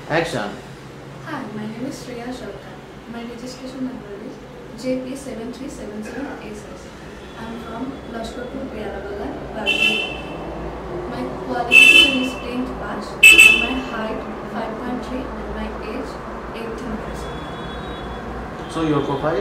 Action. Hi, my name is Shreya Sharkar. My registration number is JP7377SS. I am from Lashkarpur, Pyarabagan, Barabanki. My qualification is 10th pass. My height 5.3 and my age 18 years. So your profile.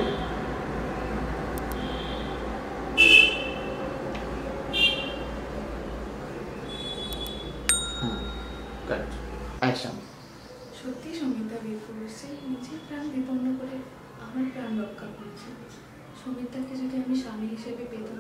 Cut. Action. সত্যি সমিতা বীর পুরুষে নিজের প্রাণ বিপন্ন করে আমার প্রাণ রক্ষা করেছে। সমিতাকে যদি আমি স্বামী হিসেবে পেতাম,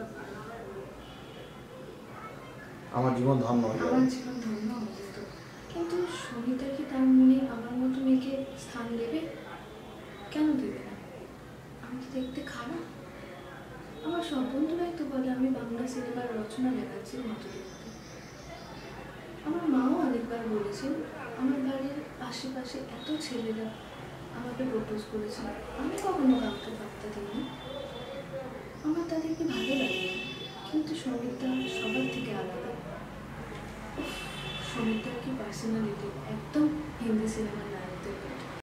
আমার জীবন ধন্য হয়ে আমার যাবে। জীবন ধন্য হয়ে যেত। কিন্তু সমিতা কি তার মনে আমার মতো মেয়েকে স্থান দেবে? কেন দেবে না? আমি কি দেখতে খারাপ? আমার সব বন্ধুরাই তো বলে আমি বাংলা সিনেমার রচনা ব্যানার্জির মতো দেখতে। আমার মাও অনেকবার বলেছেন, আমার বাড়ির আশেপাশে এত ছেলেরা আমাকে প্রপোজ করেছে, আমি কখনো কাউকে পাত্তা দিইনি। আমার তাদেরকে ভালো লাগে, কিন্তু সমিতা সবার থেকে আলাদা। সমিতার কি পার্সোনালিটি, একদম হিন্দি সিনেমার